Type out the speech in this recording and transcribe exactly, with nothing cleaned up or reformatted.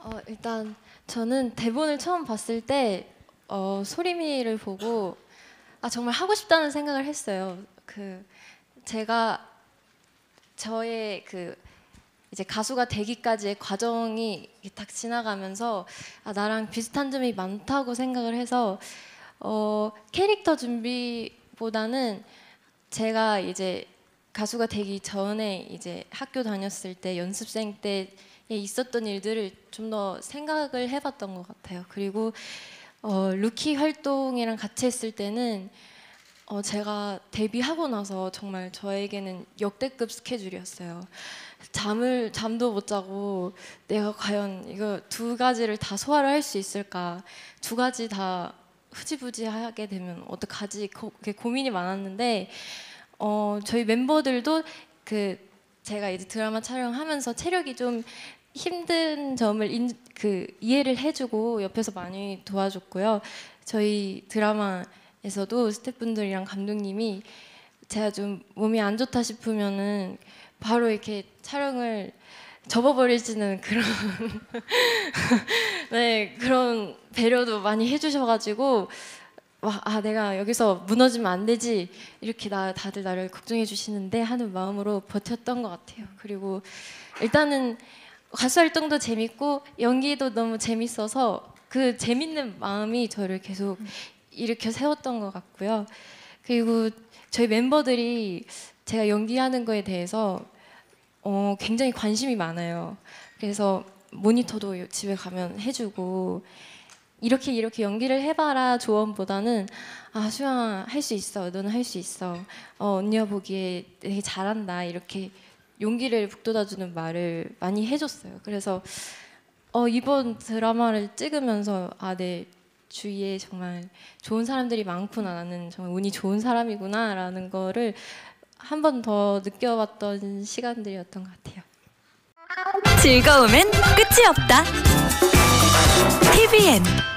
어, 일단 저는 대본을 처음 봤을 때 어, 소리미를 보고 아 정말 하고 싶다는 생각을 했어요. 그 제가 저의 그 이제 가수가 되기까지의 과정이 딱 지나가면서 아, 나랑 비슷한 점이 많다고 생각을 해서 어, 캐릭터 준비보다는 제가 이제 가수가 되기 전에 이제 학교 다녔을 때 연습생 때에 있었던 일들을 좀 더 생각을 해봤던 것 같아요. 그리고 어, 루키 활동이랑 같이 했을 때는 어, 제가 데뷔하고 나서 정말 저에게는 역대급 스케줄이었어요. 잠을 잠도 못 자고 내가 과연 이거 두 가지를 다 소화를 할 수 있을까? 두 가지 다 흐지부지하게 되면 어떡하지? 고, 고민이 많았는데 어, 저희 멤버들도 그 제가 이제 드라마 촬영하면서 체력이 좀 힘든 점을 인, 그 이해를 해주고 옆에서 많이 도와줬고요. 저희 드라마에서도 스태프분들이랑 감독님이 제가 좀 몸이 안 좋다 싶으면은 바로 이렇게 촬영을 접어버리시는 그런 네 그런 배려도 많이 해주셔가지고 와, 아 내가 여기서 무너지면 안 되지 이렇게 나 다들 나를 걱정해 주시는데 하는 마음으로 버텼던 것 같아요. 그리고 일단은 가수 활동도 재밌고 연기도 너무 재밌어서 그 재밌는 마음이 저를 계속 일으켜 세웠던 것 같고요. 그리고 저희 멤버들이 제가 연기하는 거에 대해서 어, 굉장히 관심이 많아요. 그래서 모니터도 집에 가면 해주고 이렇게 이렇게 연기를 해봐라 조언보다는 아 수영아 할 수 있어, 너는 할 수 있어, 어, 언니가 보기에 되게 잘한다 이렇게 용기를 북돋아주는 말을 많이 해줬어요. 그래서 어, 이번 드라마를 찍으면서 아, 내 주위에 정말 좋은 사람들이 많구나, 나는 정말 운이 좋은 사람이구나 라는 거를 한 번 더 느껴봤던 시간들이었던 것 같아요. 즐거움엔 끝이 없다. 티비엔